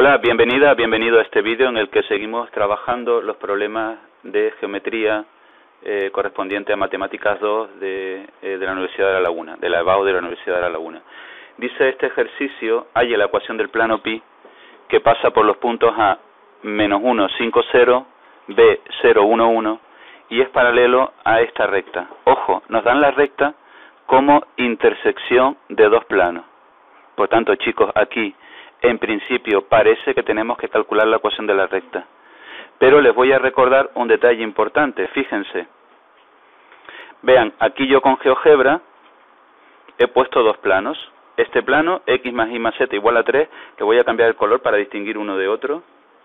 Hola, bienvenido a este vídeo en el que seguimos trabajando los problemas de geometría correspondiente a Matemáticas 2 de la Universidad de La Laguna, de la EBAU de la Universidad de La Laguna. Dice este ejercicio, halla la ecuación del plano pi que pasa por los puntos A, -1, 5, 0, B, 0, 1, 1 y es paralelo a esta recta. Ojo, nos dan la recta como intersección de dos planos. Por tanto, chicos, aquí en principio parece que tenemos que calcular la ecuación de la recta. Pero les voy a recordar un detalle importante, fíjense. Vean, aquí yo con GeoGebra he puesto dos planos. Este plano, x más y más z igual a 3, le voy a cambiar el color para distinguir uno de otro.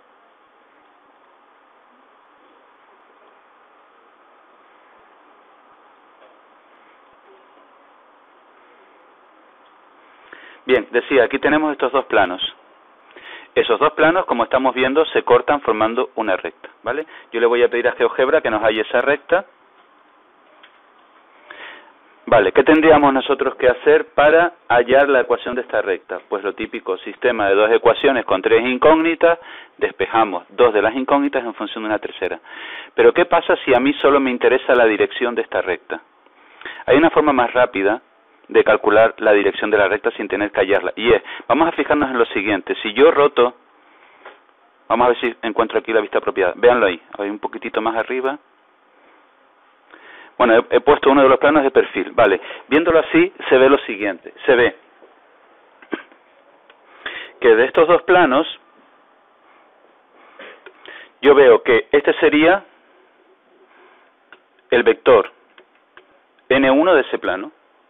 Bien, decía, aquí tenemos estos dos planos. Esos dos planos, como estamos viendo, se cortan formando una recta, ¿vale? Yo le voy a pedir a GeoGebra que nos halle esa recta. Vale, ¿qué tendríamos nosotros que hacer para hallar la ecuación de esta recta? Pues lo típico, sistema de dos ecuaciones con tres incógnitas, despejamos dos de las incógnitas en función de una tercera. Pero ¿qué pasa si a mí solo me interesa la dirección de esta recta? Hay una forma más rápida de calcular la dirección de la recta sin tener que hallarla. Y es, vamos a fijarnos en lo siguiente, si yo roto, vamos a ver si encuentro aquí la vista apropiada, véanlo ahí, un poquitito más arriba. Bueno, he puesto uno de los planos de perfil, vale, viéndolo así se ve lo siguiente, se ve que de estos dos planos, yo veo que este sería el vector N1 de ese plano,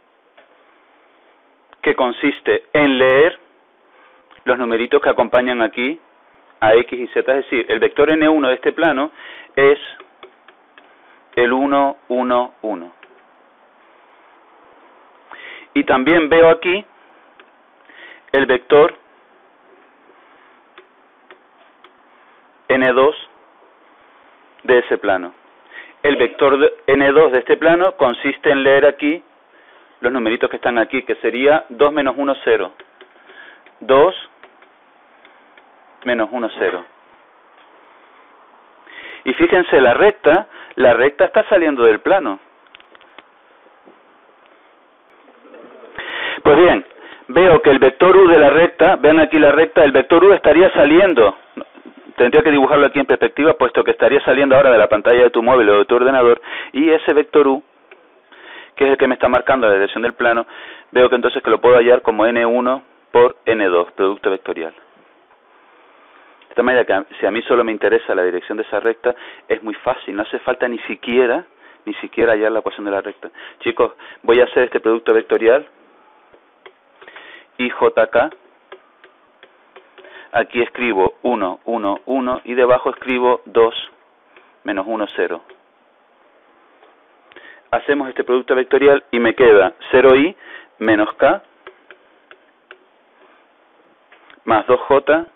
que consiste en leer los numeritos que acompañan aquí a X y Z, es decir, el vector N1 de este plano es el 1, 1, 1. Y también veo aquí el vector N2 de ese plano. El vector N2 de este plano consiste en leer aquí los numeritos que están aquí, que sería 2 menos 1, 0. 2 menos 1, 0. Y fíjense, la recta está saliendo del plano. Pues bien, veo que el vector U de la recta, vean aquí la recta, el vector U estaría saliendo, tendría que dibujarlo aquí en perspectiva, puesto que estaría saliendo ahora de la pantalla de tu móvil o de tu ordenador, y ese vector U, que es el que me está marcando la dirección del plano, veo que entonces que lo puedo hallar como N1 por N2, producto vectorial. De esta manera que si a mí solo me interesa la dirección de esa recta, es muy fácil, no hace falta ni siquiera hallar la ecuación de la recta. Chicos, voy a hacer este producto vectorial, IJK, aquí escribo 1, 1, 1, y debajo escribo 2, menos 1, 0. Hacemos este producto vectorial y me queda 0i menos k más 2j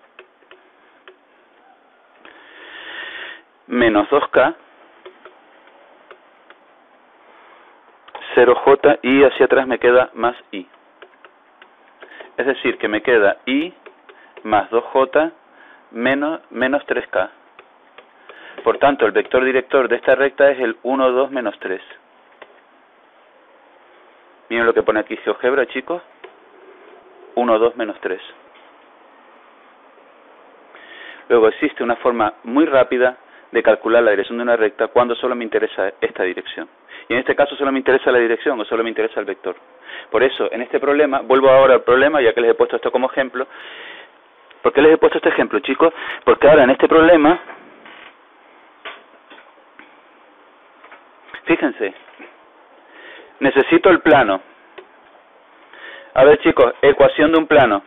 menos 2k 0j y hacia atrás me queda más i. Es decir, que me queda i más 2j menos 3k. Por tanto, el vector director de esta recta es el 1, 2, menos 3. Miren lo que pone aquí GeoGebra, chicos. 1, 2, menos 3. Luego existe una forma muy rápida de calcular la dirección de una recta cuando solo me interesa esta dirección. Y en este caso solo me interesa la dirección o solo me interesa el vector. Por eso, en este problema, vuelvo ahora al problema, ya que les he puesto esto como ejemplo. ¿Por qué les he puesto este ejemplo, chicos? Porque ahora en este problema, fíjense, necesito el plano. A ver, chicos, ecuación de un plano.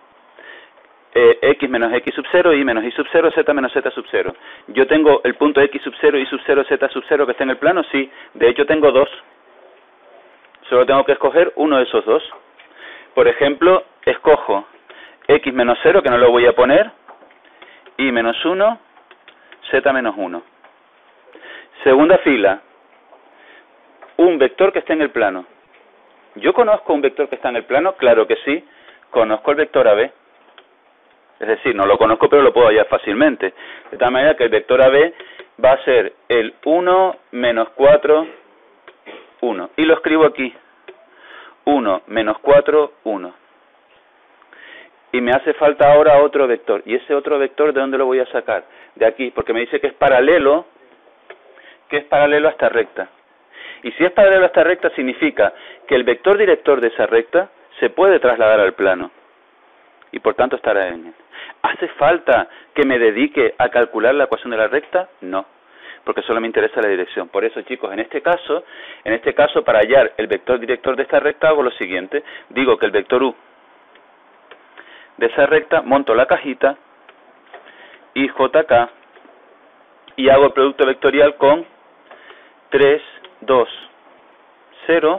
X menos X sub 0, Y menos Y sub 0, Z menos Z sub 0. Yo tengo el punto X sub 0, Y sub 0, Z sub 0 que está en el plano, sí. De hecho tengo dos. Solo tengo que escoger uno de esos dos. Por ejemplo, escojo X menos 0, que no lo voy a poner, Y menos 1, Z menos 1. Segunda fila, un vector que esté en el plano. ¿Yo conozco un vector que está en el plano? Claro que sí. Conozco el vector AB. Es decir, no lo conozco, pero lo puedo hallar fácilmente. De tal manera que el vector AB va a ser el 1 menos 4, 1. Y lo escribo aquí. 1 menos 4, 1. Y me hace falta ahora otro vector. ¿Y ese otro vector de dónde lo voy a sacar? De aquí, porque me dice que es paralelo a esta recta. Y si es paralelo a esta recta, significa que el vector director de esa recta se puede trasladar al plano. Y por tanto estará en él. ¿Hace falta que me dedique a calcular la ecuación de la recta? No, porque solo me interesa la dirección. Por eso, chicos, en este caso, para hallar el vector director de esta recta, hago lo siguiente. Digo que el vector U de esa recta, monto la cajita, y JK, y hago el producto vectorial con 3, 2, 0,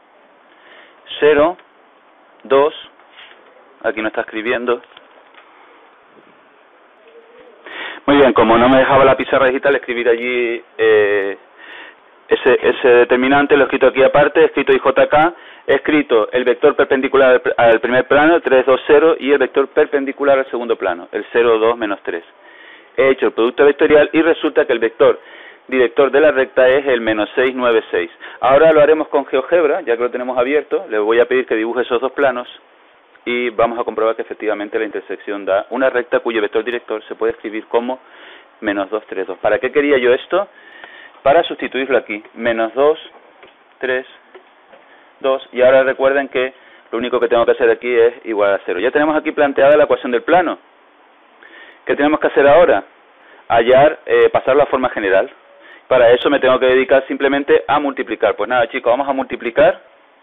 0, 2, aquí no está escribiendo. Muy bien, como no me dejaba la pizarra digital escribir allí ese determinante, lo he escrito aquí aparte, he escrito IJK, he escrito el vector perpendicular al primer plano, el 3, 2, 0, y el vector perpendicular al segundo plano, el 0, 2, menos 3. He hecho el producto vectorial y resulta que el vector director de la recta es el menos 6, 9, 6. Ahora lo haremos con GeoGebra, ya que lo tenemos abierto, le voy a pedir que dibuje esos dos planos y vamos a comprobar que efectivamente la intersección da una recta cuyo vector director se puede escribir como menos 2, 3, 2. ¿Para qué quería yo esto? Para sustituirlo aquí, menos 2, 3, 2, y ahora recuerden que lo único que tengo que hacer aquí es igual a 0. Ya tenemos aquí planteada la ecuación del plano. ¿Qué tenemos que hacer ahora? Hallar, pasarlo a forma general. Para eso me tengo que dedicar simplemente a multiplicar. Pues nada, chicos, vamos a multiplicar.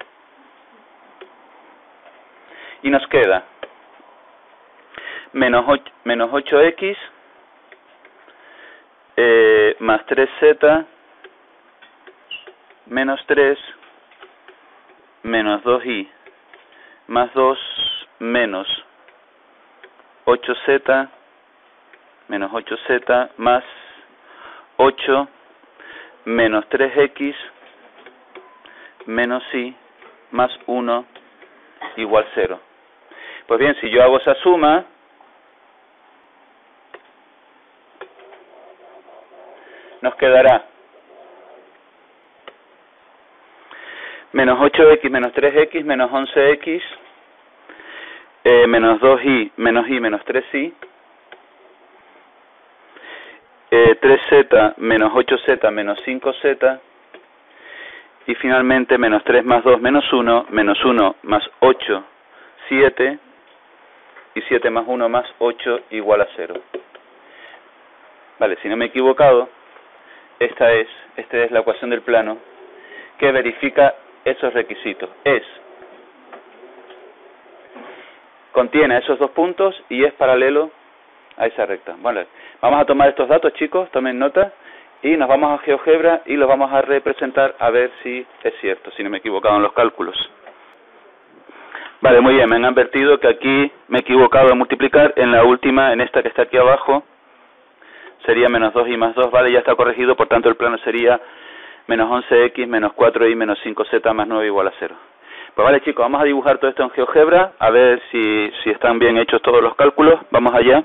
Y nos queda menos 8x más 3z menos 3 menos 2y más 2 menos 8z menos 8z más 8 menos 3x menos y más 1 igual 0. Pues bien, si yo hago esa suma, nos quedará menos 8x menos 3x menos 11x menos 2y menos 3y 3z menos 8z menos 5z y finalmente menos 3 más 2 menos 1 más 8, 7 y 7 más 1 más 8 igual a 0. Vale, si no me he equivocado, esta es la ecuación del plano que verifica esos requisitos. Contiene esos dos puntos y es paralelo a esa recta. Vale, vamos a tomar estos datos, chicos, tomen nota y nos vamos a GeoGebra y los vamos a representar a ver si es cierto, si no me he equivocado en los cálculos. Vale, muy bien, me han advertido que aquí me he equivocado en multiplicar, en la última, en esta que está aquí abajo, sería menos 2y más 2, vale, ya está corregido, por tanto el plano sería menos 11x menos 4y menos 5z más 9 igual a 0. Pues vale, chicos, vamos a dibujar todo esto en GeoGebra, a ver si están bien hechos todos los cálculos, vamos allá.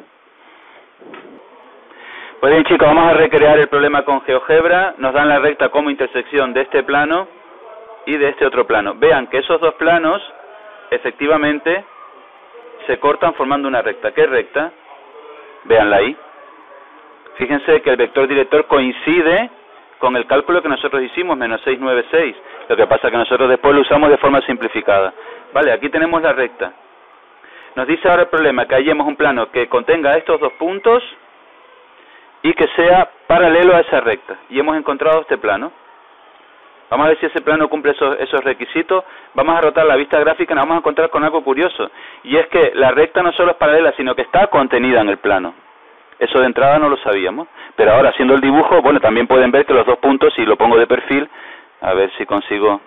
Pues bien, chicos, vamos a recrear el problema con GeoGebra, nos dan la recta como intersección de este plano y de este otro plano. Vean que esos dos planos efectivamente se cortan formando una recta. ¿Qué recta? Véanla ahí. Fíjense que el vector director coincide con el cálculo que nosotros hicimos, menos 6, 9, 6. Lo que pasa es que nosotros después lo usamos de forma simplificada. Vale, aquí tenemos la recta. Nos dice ahora el problema que hallemos un plano que contenga estos dos puntos y que sea paralelo a esa recta. Y hemos encontrado este plano. Vamos a ver si ese plano cumple esos requisitos. Vamos a rotar la vista gráfica y nos vamos a encontrar con algo curioso. Y es que la recta no solo es paralela, sino que está contenida en el plano. Eso de entrada no lo sabíamos. Pero ahora, haciendo el dibujo, bueno, también pueden ver que los dos puntos, si lo pongo de perfil, a ver si consigo...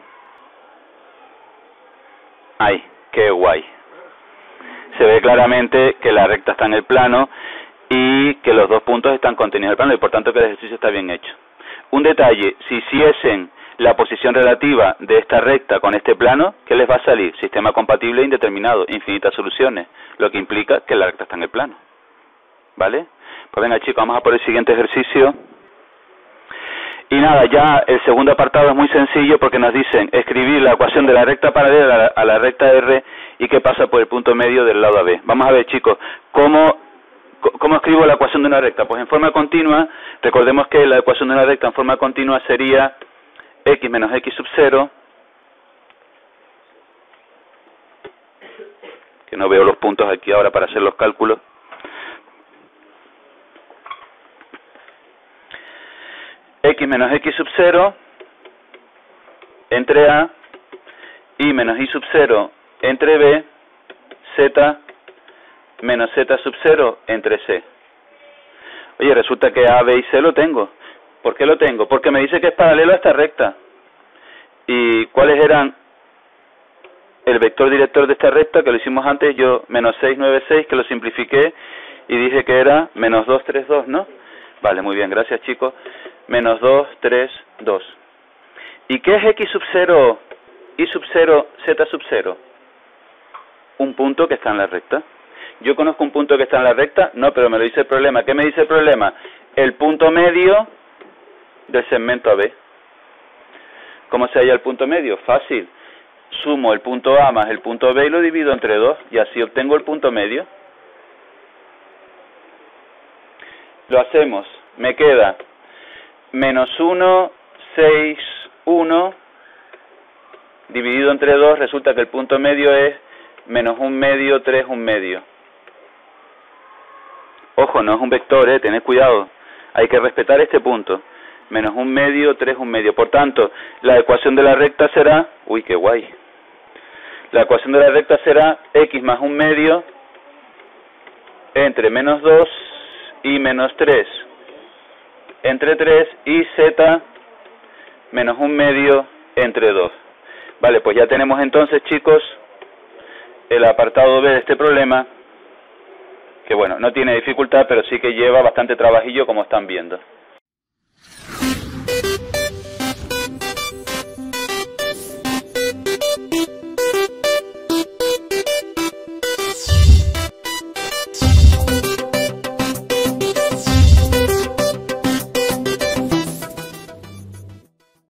¡Ay, qué guay! Se ve claramente que la recta está en el plano y que los dos puntos están contenidos en el plano y por tanto que el ejercicio está bien hecho. Un detalle, si hiciesen la posición relativa de esta recta con este plano, ¿qué les va a salir? Sistema compatible indeterminado, infinitas soluciones, lo que implica que la recta está en el plano. ¿Vale? Pues venga chicos, vamos a por el siguiente ejercicio. Y nada, ya el segundo apartado es muy sencillo porque nos dicen escribir la ecuación de la recta paralela a la recta R y qué pasa por el punto medio del lado AB. Vamos a ver chicos, ¿cómo escribo la ecuación de una recta? Pues en forma continua, recordemos que la ecuación de una recta en forma continua sería x menos x sub 0, que no veo los puntos aquí ahora para hacer los cálculos, x menos x sub 0 entre A, y menos y sub 0 entre B, z menos z sub 0 entre C. Oye, resulta que A, B y C lo tengo. ¿Por qué lo tengo? Porque me dice que es paralelo a esta recta. ¿Y cuáles eran el vector director de esta recta? Que lo hicimos antes, yo menos 6, 9, 6, que lo simplifiqué y dije que era menos 2, 3, 2, ¿no? Vale, muy bien, gracias chicos. Menos 2, 3, 2. ¿Y qué es x sub 0, y sub 0, z sub 0? Un punto que está en la recta. ¿Yo conozco un punto que está en la recta? No, pero me lo dice el problema. ¿Qué me dice el problema? El punto medio del segmento AB. ¿Cómo se halla el punto medio? Fácil. Sumo el punto A más el punto B y lo divido entre 2 y así obtengo el punto medio. Lo hacemos. Me queda menos 1, 6, 1 dividido entre 2. Resulta que el punto medio es menos 1 medio, 3, 1 medio. Ojo, no es un vector, tened cuidado. Hay que respetar este punto. Menos 1 medio, 3, 1 medio. Por tanto, la ecuación de la recta será... Uy, qué guay. La ecuación de la recta será x más 1 medio entre menos 2 y menos 3 entre 3 y z menos 1 medio entre 2. Vale, pues ya tenemos entonces, chicos, el apartado B de este problema, que bueno, no tiene dificultad, pero sí que lleva bastante trabajillo, como están viendo.